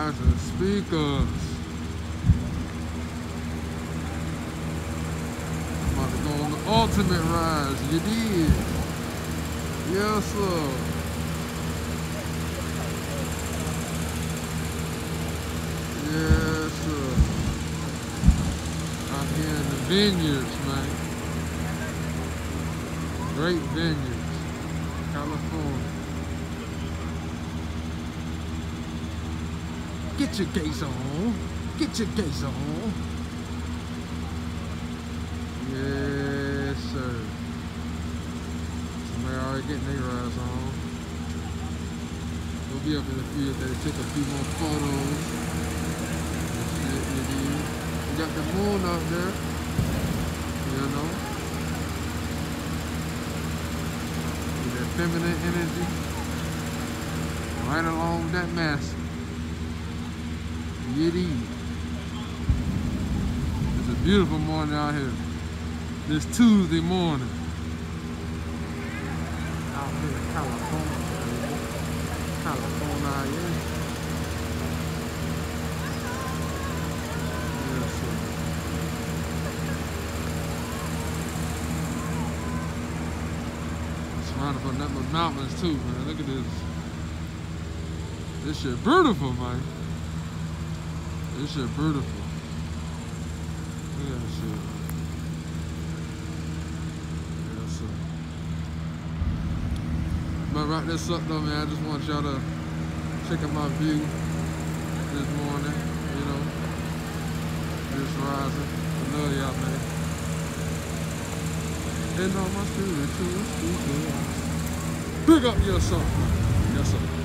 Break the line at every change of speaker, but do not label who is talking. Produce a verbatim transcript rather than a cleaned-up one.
rise and speakers. I'm about to go on the ultimate rise. You did. Yes, sir. Yes, sir. Out here in the vineyards, man. Great vineyards. California. Get your gaze on. Get your gaze on. Yes, sir. Somebody already getting their rise on. We'll be up in the field there to take a few more photos. We got the moon up there. You know. With that feminine energy. Right along with that mask. Yiddy. It's a beautiful morning out here. This Tuesday morning. Out here in California. California, yeah. Yes, sir. Surrounded by nothing but mountains too, man. Look at this. This shit beautiful, man. This shit beautiful. Look at that shit. Yes, sir. But wrap this up though, man. I just want y'all to check out my view this morning, you know. Just rising. I love y'all, man. And all my spiritual speakers. Big up yourself. Yes, sir.